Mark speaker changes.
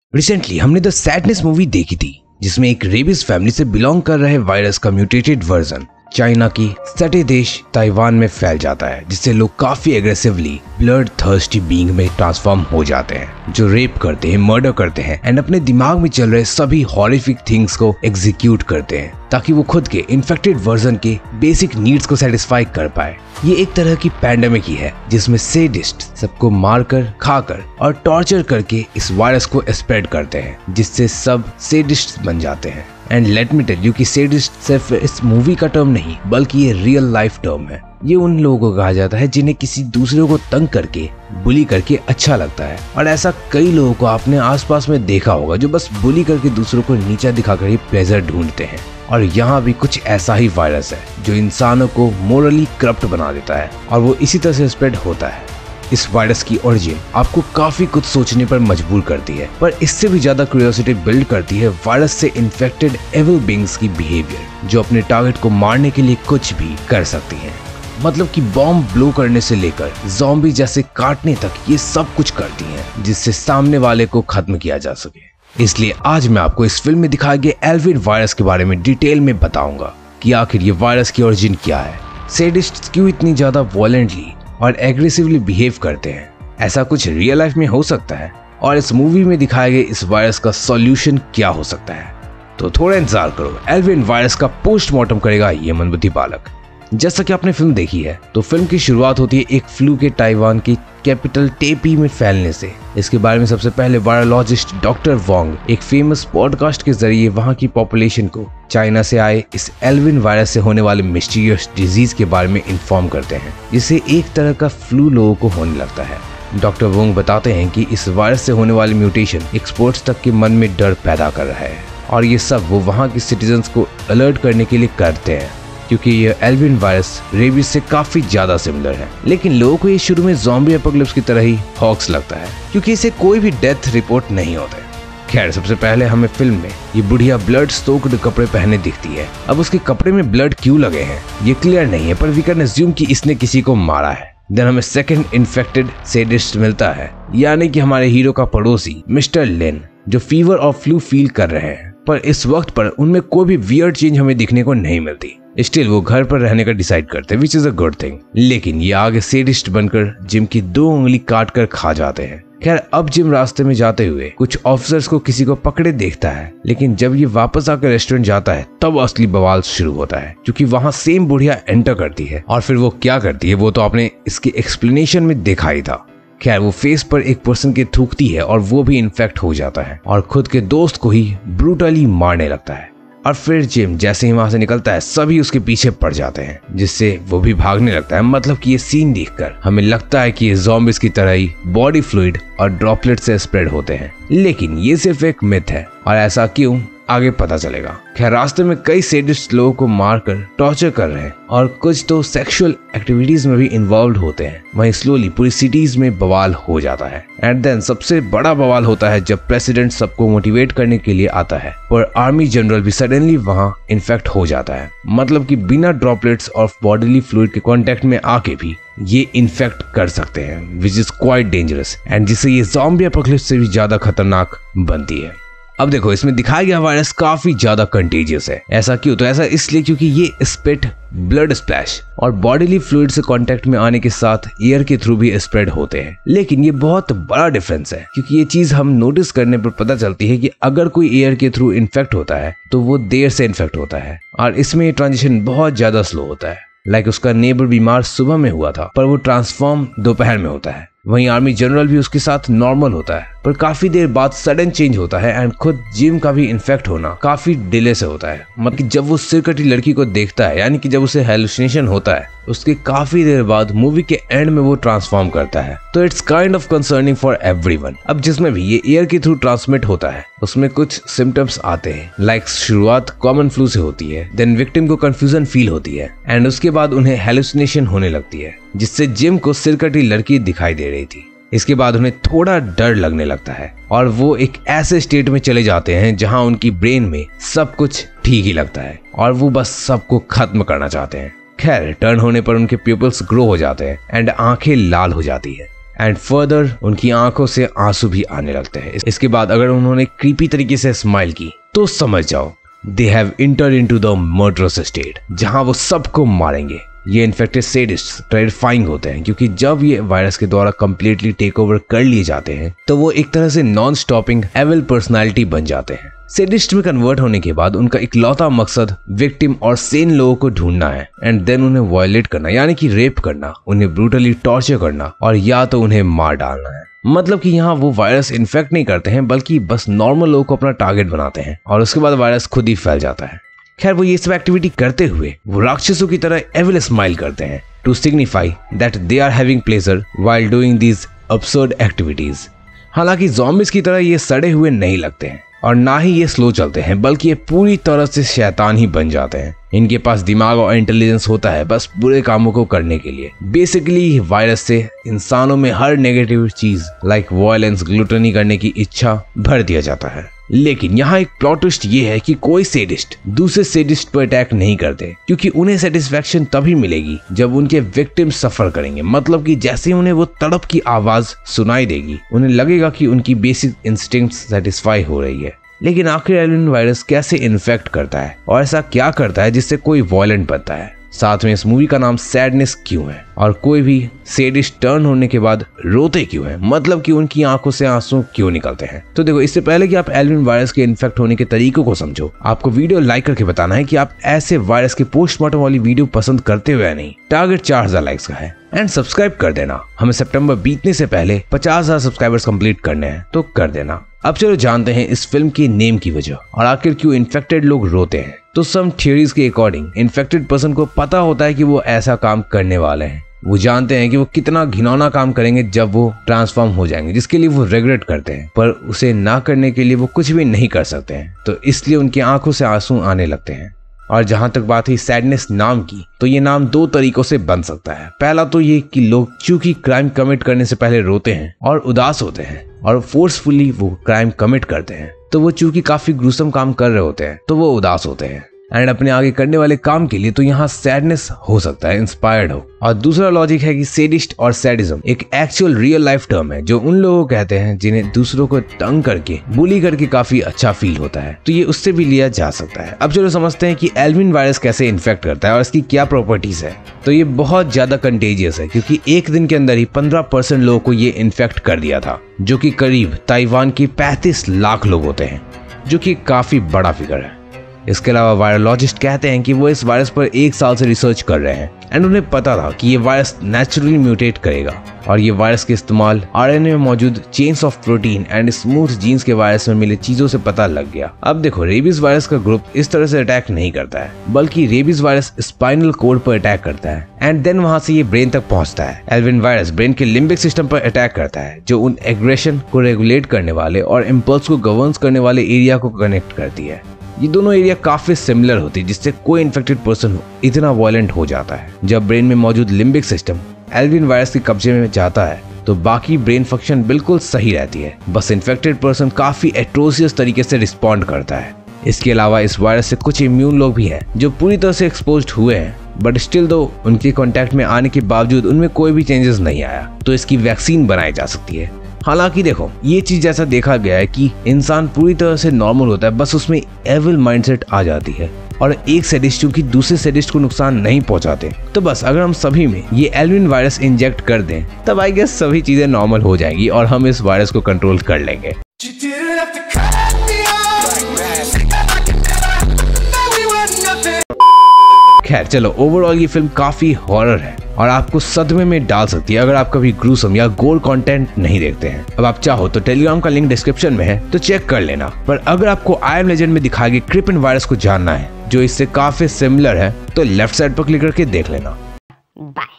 Speaker 1: Recently हमने the sadness movie देखी थी, जिसमें एक रेबिस फैमिली से बिलोंग कर रहे वायरस का म्यूटेटेड वर्जन चाइना की सटे देश ताइवान में फैल जाता है, जिससे लोग काफी एग्रेसिवली ब्लड थर्स्टी बीइंग में ट्रांसफॉर्म हो जाते हैं, जो रेप करते हैं, मर्डर करते हैं एंड अपने दिमाग में चल रहे सभी हॉरिफिक थिंग्स को एग्जीक्यूट करते हैं ताकि वो खुद के इन्फेक्टेड वर्जन के बेसिक नीड्स को सेटिस्फाई कर पाए। ये एक तरह की पैंडेमिक ही है जिसमें सेडिस्ट सबको मारकर, खाकर और टॉर्चर करके इस वायरस को स्प्रेड करते हैं, जिससे सब सेडिस्ट बन जाते हैं। And let me tell you कि सेडिस्ट सिर्फ इस मूवी का टर्म नहीं बल्कि ये रियल लाइफ टर्म है। ये उन लोगों को कहा जाता है जिन्हें किसी दूसरे को तंग करके, बुली करके अच्छा लगता है, और ऐसा कई लोगों को आपने आसपास में देखा होगा जो बस बुली करके दूसरों को नीचा दिखाकर ही प्लेजर ढूंढते हैं। और यहाँ भी कुछ ऐसा ही वायरस है जो इंसानों को मोरली करप्ट बना देता है और वो इसी तरह से स्प्रेड होता है। इस वायरस की ओरिजिन आपको काफी कुछ सोचने पर मजबूर करती है, पर इससे भी ज्यादा क्यूरियोसिटी बिल्ड करती है वायरस से इन्फेक्टेड एविल बीइंग्स की बिहेवियर, जो अपने टारगेट को मारने के लिए कुछ भी कर सकती हैं। मतलब कि बॉम्ब ब्लो करने से लेकर ज़ॉम्बी जैसे काटने तक ये सब कुछ करती हैं, जिससे सामने वाले को खत्म किया जा सके। इसलिए आज मैं आपको इस फिल्म में दिखाए गए एल्विन वायरस के बारे में डिटेल में बताऊंगा कि आखिर ये वायरस की ओरिजिन क्या है, सैडिस्ट्स क्यों इतनी ज्यादा वॉयलेंटली और एग्रेसिवली बिहेव करते हैं, ऐसा कुछ रियल लाइफ में हो सकता है, और इस मूवी में दिखाए गए इस वायरस का सॉल्यूशन क्या हो सकता है। तो थोड़ा इंतजार करो, एल्विन वायरस का पोस्टमार्टम करेगा ये मनबुद्धि बालक। जैसा कि आपने फिल्म देखी है तो फिल्म की शुरुआत होती है एक फ्लू के ताइवान की कैपिटल टेपी में फैलने से। इसके बारे में सबसे पहले वायरोलॉजिस्ट डॉक्टर वोंग एक फेमस पॉडकास्ट के जरिए वहां की पॉपुलेशन को चाइना से आए इस एल्विन वायरस से होने वाले मिस्टीरियस डिजीज के बारे में इन्फॉर्म करते हैं, जिससे एक तरह का फ्लू लोगों को होने लगता है। डॉक्टर वोंग बताते हैं कि इस वायरस से होने वाली म्यूटेशन एक्सपर्ट्स तक के मन में डर पैदा कर रहा है, और ये सब वो वहाँ के सिटीजन्स को अलर्ट करने के लिए करते हैं, क्योंकि ये एल्विन वायरस रेबीज से काफी ज्यादा सिमिलर है। लेकिन लोगों को ये शुरू में ज़ॉम्बी एपोकलिप्स की तरह ही हॉक्स लगता है, क्योंकि इसे कोई भी डेथ रिपोर्ट नहीं होता है। खैर, सबसे पहले हमें फिल्म में ये बुढ़िया ब्लड स्टोक्ड कपड़े पहने दिखती है। अब उसके कपड़े में ब्लड क्यों लगे हैं ये क्लियर नहीं है, पर वी कैन अज्यूम कि इसने किसी को मारा है। देन हमें सेकंड इन्फेक्टेड सैडिस्ट मिलता है, यानी कि हमारे हीरो का पड़ोसी मिस्टर लिन, जो फीवर और फ्लू फील कर रहे हैं, पर इस वक्त पर उनमें कोई भी वियर्ड चेंज हमें दिखने को नहीं मिलती। स्टिल वो घर पर रहने का डिसाइड करते हैं, which is a good thing. लेकिन ये आगे सैडिस्ट बनकर जिम की 2 उंगली काट कर खा जाते हैं। खैर, अब जिम रास्ते में जाते हुए कुछ ऑफिसर्स को किसी को पकड़े देखता है, लेकिन जब ये वापस आकर रेस्टोरेंट जाता है तब असली बवाल शुरू होता है, क्योंकि वहाँ सेम बुढ़िया एंटर करती है। और फिर वो क्या करती है वो तो आपने इसके एक्सप्लेनेशन में देखा ही था। खैर, वो फेस पर एक पर्सन के थूकती है और वो भी इन्फेक्ट हो जाता है और खुद के दोस्त को ही ब्रूटली मारने लगता है। और फिर जिम जैसे ही वहां से निकलता है सभी उसके पीछे पड़ जाते हैं, जिससे वो भी भागने लगता है। मतलब कि ये सीन देखकर हमें लगता है कि ये ज़ॉम्बीज़ की तरह ही बॉडी फ्लूइड और ड्रॉपलेट से स्प्रेड होते हैं, लेकिन ये सिर्फ एक मिथ है, और ऐसा क्यों आगे पता चलेगा। खैर, रास्ते में कई सैडिस्ट लोगों को मारकर टॉर्चर कर रहे हैं और कुछ तो सेक्सुअल एक्टिविटीज में भी इन्वॉल्व होते हैं। वहीं स्लोली पूरी सिटीज में बवाल हो जाता है। एंड देन सबसे बड़ा बवाल होता है जब प्रेसिडेंट सबको मोटिवेट करने के लिए आता है, पर आर्मी जनरल भी सडनली वहां इन्फेक्ट हो जाता है। मतलब कि बिना ड्रॉपलेट्स और बॉडीली फ्लूइड के कांटेक्ट में आके भी ये इन्फेक्ट कर सकते हैं, which is quite dangerous, and जिससे ये ज़ॉम्बी एपोकलिप्स से भी ज्यादा खतरनाक बनती है। अब देखो, इसमें दिखाया गया वायरस काफी ज्यादा कंटेजियस है। ऐसा क्यों? तो ऐसा इसलिए क्योंकि ये स्पिट, ब्लड स्प्लैश और बॉडीली फ्लूइड से कांटेक्ट में आने के साथ एयर के थ्रू भी स्प्रेड होते हैं। लेकिन ये बहुत बड़ा डिफरेंस है, क्योंकि ये चीज हम नोटिस करने पर पता चलती है कि अगर कोई एयर के थ्रू इन्फेक्ट होता है तो वो देर से इन्फेक्ट होता है, और इसमें ये ट्रांजिशन बहुत ज्यादा स्लो होता है। लाइक उसका नेबर बीमार सुबह में हुआ था, पर वो ट्रांसफॉर्म दोपहर में होता है। वहीं आर्मी जनरल भी उसके साथ नॉर्मल होता है, पर काफी देर बाद सडन चेंज होता है। एंड खुद जिम का भी इन्फेक्ट होना काफी डिले से होता है। मतलब कि जब वो सिरकटी लड़की को देखता है, यानी कि जब उसे हेलुसिनेशन होता है, उसके काफी देर बाद मूवी के एंड में वो ट्रांसफॉर्म करता है। तो it's kind of concerning for everyone. अब जिसमें भी ये एयर के थ्रू ट्रांसमिट होता है उसमें कुछ सिम्टम्स आते हैं। लाइक शुरुआत कॉमन फ्लू से होती है, देन विक्टिम को कंफ्यूजन फील होती है, एंड उसके बाद उन्हें हेलुसिनेशन होने लगती है, जिससे जिम को सिरकटी लड़की दिखाई दे रही थी। इसके बाद उन्हें थोड़ा डर लगने लगता है और वो एक ऐसे स्टेट में चले जाते हैं जहां उनकी ब्रेन में सब कुछ ठीक ही लगता है और वो बस सबको खत्म करना चाहते हैं। खैर, टर्न होने पर उनके प्यूपल्स ग्रो हो जाते हैं एंड आंखें लाल हो जाती है। एंड फर्दर उनकी आंखों से आंसू भी आने लगते हैं। इसके बाद अगर उन्होंने क्रीपी तरीके से स्माइल की तो समझ जाओ they have entered into the murderous state, जहां वो सबको मारेंगे। ये इन्फेक्टेड सैडिस्ट्स टेरिफाइंग होते हैं क्योंकि जब ये वायरस के द्वारा कंप्लीटली टेक ओवर कर लिए जाते हैं तो वो एक तरह से नॉन स्टॉपिंग एविल पर्सनालिटी बन जाते हैं। सैडिस्ट में कन्वर्ट होने के बाद उनका इकलौता मकसद विक्टिम और सेन लोगों को ढूंढना है एंड देन उन्हें वायलेट करना, यानी कि रेप करना, उन्हें ब्रूटली टॉर्चर करना और या तो उन्हें मार डालना है। मतलब कि यहाँ वो वायरस इन्फेक्ट नहीं करते हैं बल्कि बस नॉर्मल लोगों को अपना टारगेट बनाते हैं और उसके बाद वायरस खुद ही फैल जाता है। खैर वो ये सब एक्टिविटी करते हुए वो राक्षसों की तरह एविल स्माइल करते हैं to signify that they are having pleasure while doing these absurd activities. हालांकि ज़ॉम्बीज़ की तरह ये सड़े हुए नहीं लगते हैं और ना ही ये स्लो चलते हैं, बल्कि ये पूरी तरह से शैतान ही बन जाते हैं। इनके पास दिमाग और इंटेलिजेंस होता है बस बुरे कामों को करने के लिए। बेसिकली वायरस से इंसानों में हर नेगेटिव चीज लाइक वायलेंस, ग्लूटनी करने की इच्छा भर दिया जाता है। लेकिन यहाँ एक प्लॉट ट्विस्ट ये है कि कोई सैडिस्ट दूसरे सैडिस्ट पर अटैक नहीं करते क्योंकि उन्हें सेटिस्फेक्शन तभी मिलेगी जब उनके विक्टिम सफर करेंगे। मतलब कि जैसे उन्हें वो तड़प की आवाज सुनाई देगी उन्हें लगेगा कि उनकी बेसिक इंस्टिंक्ट्स सेटिस्फाई हो रही है। लेकिन आखिर एल्विन वायरस कैसे इन्फेक्ट करता है और ऐसा क्या करता है जिससे कोई वायलेंट बनता है? साथ में इस मूवी का नाम सैडनेस क्यों है और कोई भी सैडिस्ट टर्न होने के बाद रोते क्यों है? मतलब कि उनकी आंखों से आंसू क्यों निकलते हैं? तो देखो, इससे पहले कि आप एल्विन वायरस के इन्फेक्ट होने के तरीकों को समझो, आपको वीडियो लाइक करके बताना है कि आप ऐसे वायरस के पोस्टमार्टम वाली वीडियो पसंद करते हो या नहीं। टारगेट 4000 लाइक्स का है एंड सब्सक्राइब कर देना। हमें सितंबर बीतने से पहले 50,000 सब्सक्राइबर्स कंप्लीट करने हैं, तो कर देना। अब चलो जानते हैं इस फिल्म के नेम की वजह और आखिर क्यों इन्फेक्टेड लोग रोते हैं। तो सम थियरीज के अकॉर्डिंग इन्फेक्टेड पर्सन को पता होता है कि वो ऐसा काम करने वाले हैं। वो जानते हैं कि वो कितना घिनौना काम करेंगे जब वो ट्रांसफॉर्म हो जाएंगे, जिसके लिए वो रिग्रेट करते हैं, पर उसे ना करने के लिए वो कुछ भी नहीं कर सकते हैं। तो इसलिए उनकी आंखों से आंसू आने लगते हैं। और जहां तक बात है सैडनेस नाम की, तो ये नाम 2 तरीकों से बन सकता है। पहला तो ये कि लोग चूंकि क्राइम कमिट करने से पहले रोते हैं और उदास होते हैं और फोर्सफुली वो क्राइम कमिट करते हैं, तो वो चूंकि काफी ग्रूसम काम कर रहे होते हैं तो वो उदास होते हैं एंड अपने आगे करने वाले काम के लिए तो यहाँ सैडनेस हो सकता है इंस्पायर्ड हो। और दूसरा लॉजिक है कि सैडिस्ट और सैडिज्म एक एक्चुअल रियल लाइफ टर्म है जो उन लोगों को कहते हैं जिन्हें दूसरों को तंग करके, बुली करके काफी अच्छा फील होता है। तो ये उससे भी लिया जा सकता है। अब चलो समझते हैं कि एल्विन वायरस कैसे इन्फेक्ट करता है और इसकी क्या प्रॉपर्टीज है। तो ये बहुत ज्यादा कंटेजियस है क्योंकि एक दिन के अंदर ही 15% लोगों को ये इन्फेक्ट कर दिया था, जो कि करीब ताइवान के 35 लाख लोग होते हैं, जो कि काफी बड़ा फिगर है। इसके अलावा वायरोलॉजिस्ट कहते हैं कि वो इस वायरस पर 1 साल से रिसर्च कर रहे हैं एंड उन्हें पता था कि ये वायरस नेचुरली म्यूटेट करेगा और ये वायरस के इस्तेमाल आरएनए में मौजूद chains of protein and smooth genes के वायरस में मिले चीजों से पता लग गया। अब देखो, रेबीज वायरस का ग्रुप इस तरह से अटैक नहीं करता है, बल्कि रेबीज वायरस स्पाइनल कोड पर अटैक करता है एंड देन वहां से ये ब्रेन तक पहुंचता है। एल्विन वायरस ब्रेन के लिम्बिक सिस्टम पर अटैक करता है, जो उन एग्रेशन को रेगुलेट करने वाले और इम्पल्स को गवर्न करने वाले एरिया को कनेक्ट करती है। ये दोनों एरिया काफी सिमिलर होती है, जिससे कोई इन्फेक्टेड पर्सन इतना वायलेंट हो जाता है। जब ब्रेन में मौजूद लिम्बिक सिस्टम एल्विन वायरस के कब्जे में जाता है तो बाकी ब्रेन फंक्शन बिल्कुल सही रहती है, बस इन्फेक्टेड पर्सन काफी एट्रोसियस तरीके से रिस्पॉन्ड करता है। इसके अलावा इस वायरस से कुछ इम्यून लोग भी हैं जो पूरी तरह से एक्सपोज्ड हुए हैं, बट स्टिल दो उनके कांटेक्ट में आने के बावजूद उनमें कोई भी चेंजेस नहीं आया, तो इसकी वैक्सीन बनाई जा सकती है। हालांकि देखो, ये चीज ऐसा देखा गया है कि इंसान पूरी तरह से नॉर्मल होता है, बस उसमें एविल माइंडसेट आ जाती है और एक सैडिस्ट चूंकि दूसरे सैडिस्ट को नुकसान नहीं पहुंचाते, तो बस अगर हम सभी में ये एल्विन वायरस इंजेक्ट कर दें तब आई गेस सभी चीजें नॉर्मल हो जाएंगी और हम इस वायरस को कंट्रोल कर लेंगे। खैर चलो, ओवरऑल ये फिल्म काफी हॉरर है और आपको सदमे में डाल सकती है अगर आप कभी ग्रूसम या गोर कंटेंट नहीं देखते हैं। अब आप चाहो तो टेलीग्राम का लिंक डिस्क्रिप्शन में है, तो चेक कर लेना। पर अगर आपको आई एम लेजेंड में दिखाए गए क्रिप्टन वायरस को जानना है जो इससे काफी सिमिलर है, तो लेफ्ट साइड पर क्लिक करके देख लेना। बाय।